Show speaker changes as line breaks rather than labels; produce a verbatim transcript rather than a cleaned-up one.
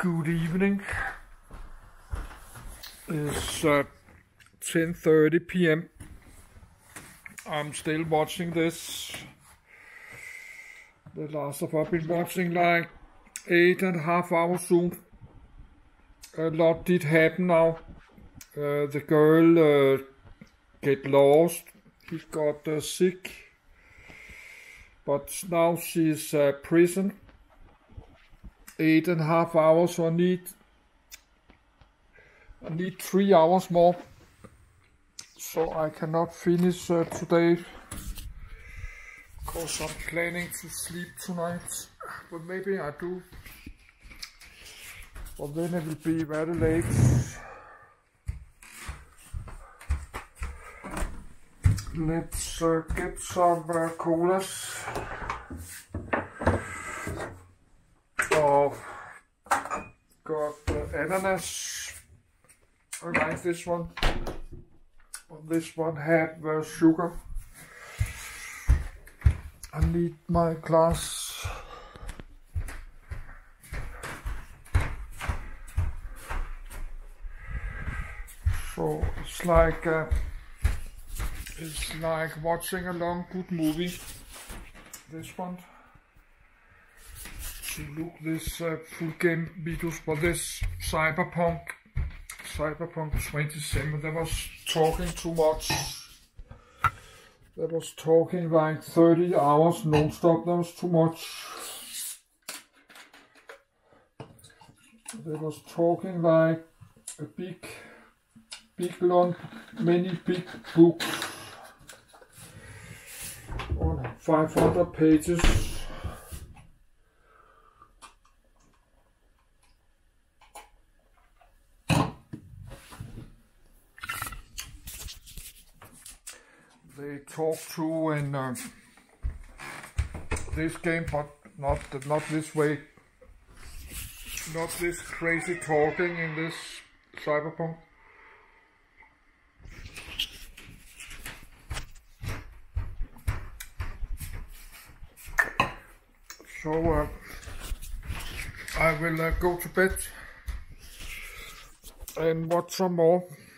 Good evening. It's uh, ten thirty p m I'm still watching this. The last of us been watching like eight and a half hours soon. A lot did happen now. Uh, the girl uh, get lost. He got uh, sick, but now she's uh, prison. Eight and a half hours, so I need I need three hours more, so I cannot finish uh, today, because I'm planning to sleep tonight, but maybe I do, but then it will be very late. Let's uh, get some uh, colas. Oh, got uh, ananas. I like this one. This one had uh, sugar. I need my glass. So it's like uh, it's like watching a long good movie. This one. So look, this uh, full game videos for this Cyberpunk, Cyberpunk twenty-seven. They was talking too much. They was talking like thirty hours non-stop. That was too much. They was talking like a big, big long, many big books on five hundred pages. They talk to in uh, this game, but not not this way, not this crazy talking in this Cyberpunk. So uh, I will uh, go to bed and watch some more.